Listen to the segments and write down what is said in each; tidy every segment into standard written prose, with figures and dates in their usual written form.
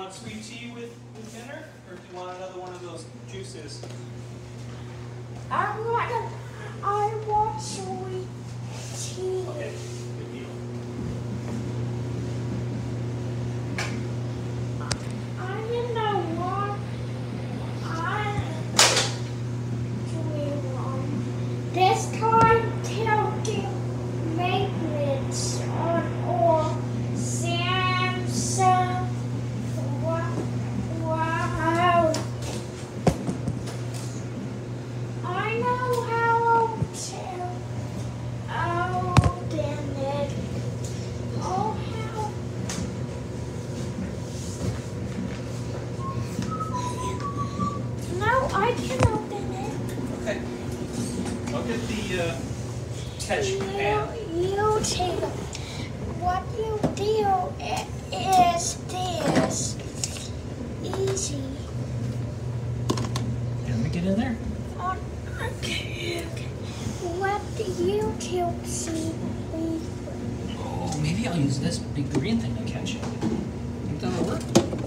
want sweet tea with dinner, or do you want another one of those juices? I want sweet tea. Okay, good deal. I didn't know what I do. This time, tilting maintenance on all Samsung. Wow. I know how to. Oh, damn it. Oh, how. No, I can open it. Okay. I'll get the catch pan. You take it. What you do is this. Easy. Let me get in there. Okay. What do you two see? Oh, maybe I'll use this big green thing to catch it. Think that'll work?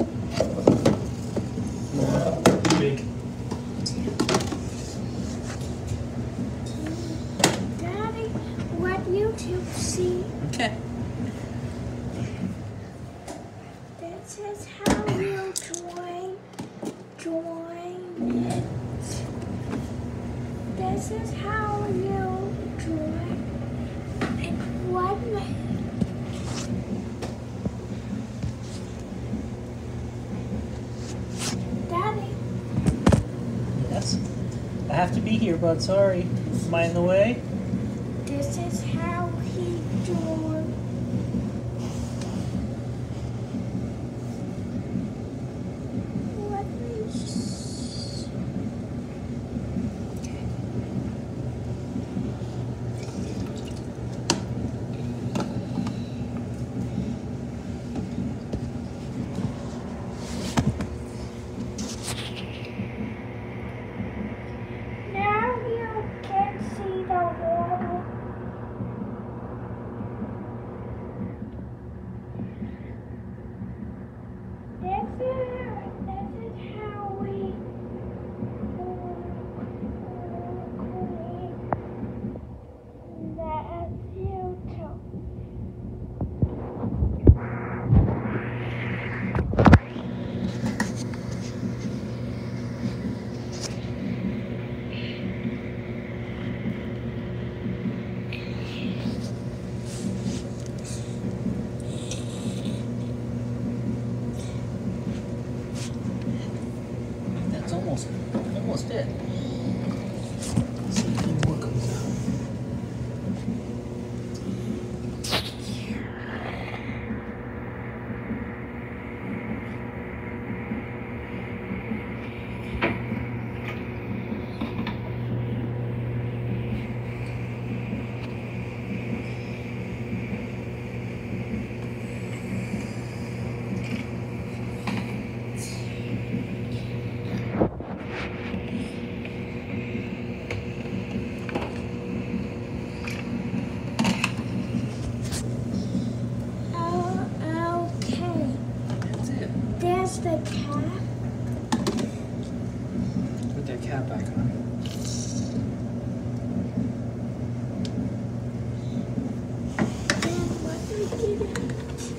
Big. Daddy, what you two see? Okay. This is how you join it. This is how you join it. What? Daddy. Yes. I have to be here, bud. Sorry. Am I in the way? This is how he joined. Let me see. Now you can see the water. This is how we clean that filter. That's almost it. Let's see if any more comes out. Okay. That's it. There's the cat. Put that cap back on. And what we did.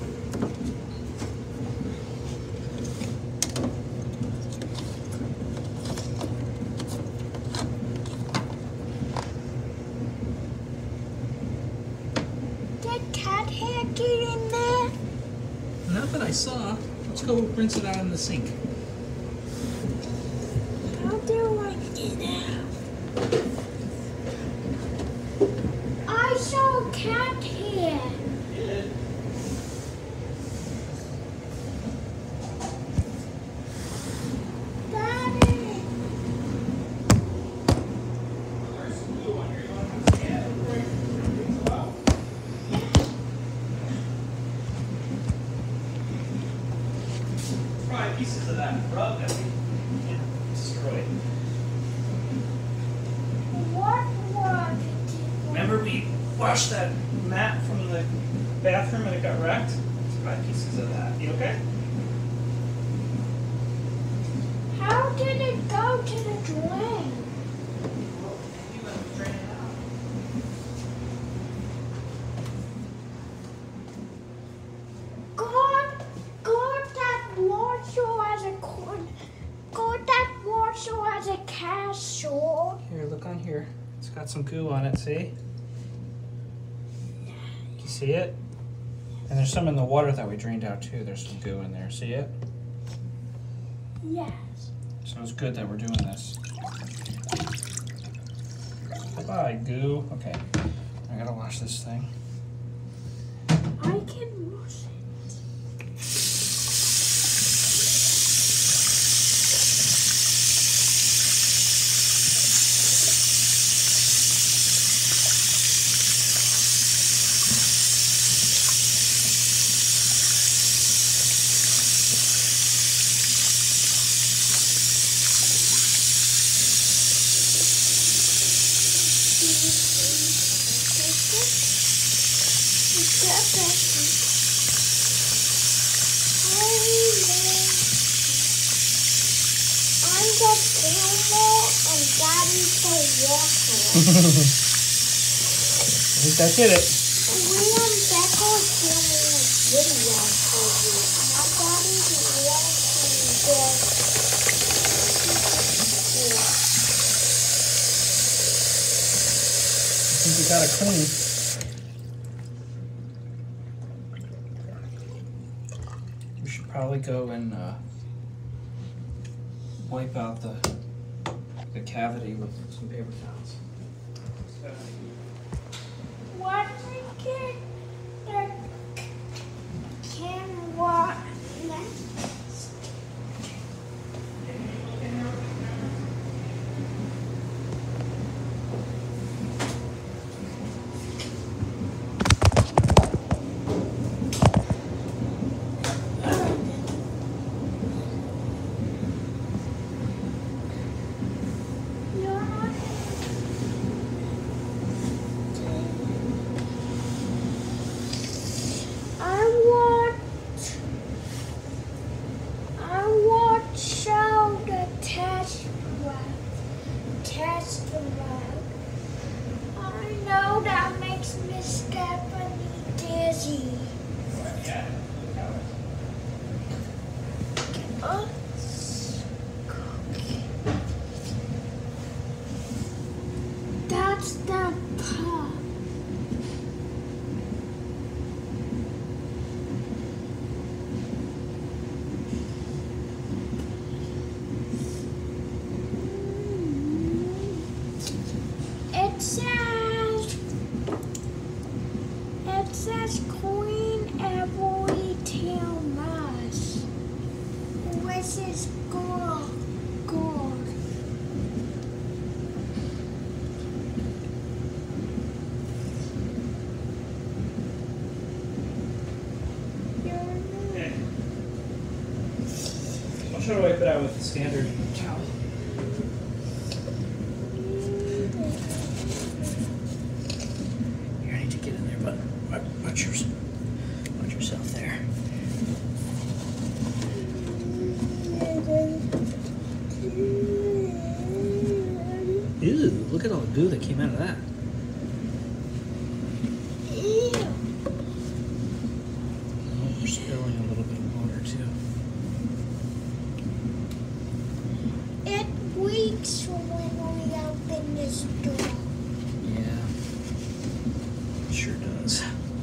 Did cat hair get in there? Not that I saw. Let's go rinse it out in the sink. How do I get out? I saw cat hair. Daddy. Probably pieces of that rug that we destroyed. What was it? Remember we washed that mat from the bathroom and it got wrecked? It's probably pieces of that. You okay? did it go to the drain? God, that Warsaw as a corn. God, that Warsaw as a castle. Here, look on here. It's got some goo on it, see? You see it? And there's some in the water that we drained out too. There's some goo in there. See it? Yes. So it's good that we're doing this. Bye-bye, goo. Okay, I gotta wash this thing. I can wash it. I'm the camel and Daddy's the water. I think that did it. We and Becca are filming a video for you. My daddy's washing this. I think we got it clean. We should probably go and wipe out the cavity with some paper towels. What we get the camera next? I want show the test rug. I know that makes Miss Stephanie dizzy. That's the pub. It says Queen Every Tail Mouse, which is good. Okay. I'll try to wipe it out with the standard towel. Here, I need to get in there, but watch yourself there. Ew, look at all the goo that came out of that. Ew. Oh, we're spilling a little bit of water too. It leaks when we open this door. Yeah, it sure does.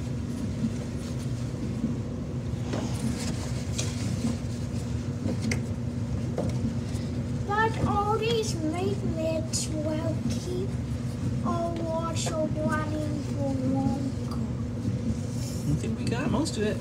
But all these maintenance will keep our water running for longer. I think we got most of it.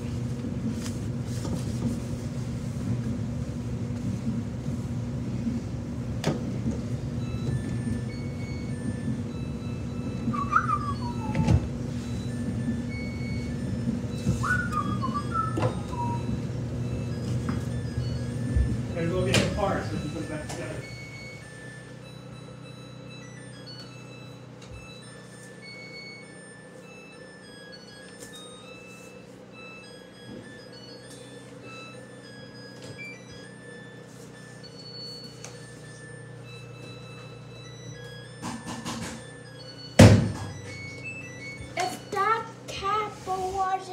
Gotta go get the parts so we can put it back together.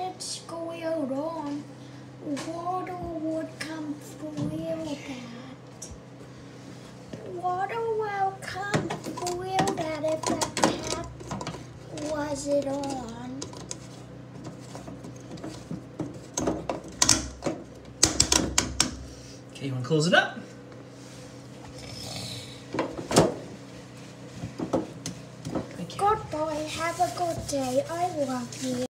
it squealed on, water would come through that. Water will come through that if the tap wasn't on. Okay, you want to close it up? Goodbye, have a good day. I love you.